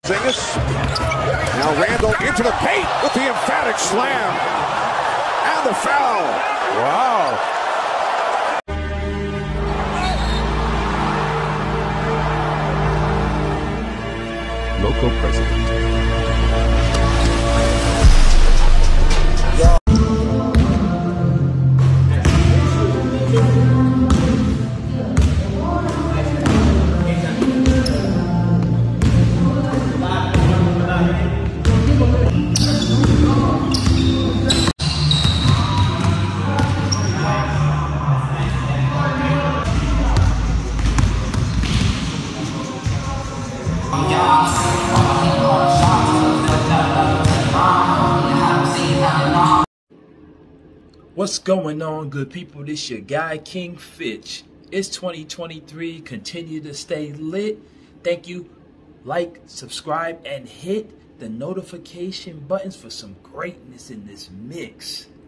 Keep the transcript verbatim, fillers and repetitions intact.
Now Randall into the paint with the emphatic slam. And the foul. Wow. Local president. What's going on, good people? This your guy, King Fitch. It's twenty twenty-three. Continue to stay lit. Thank you. Like, subscribe, and hit the notification buttons for some greatness in this mix.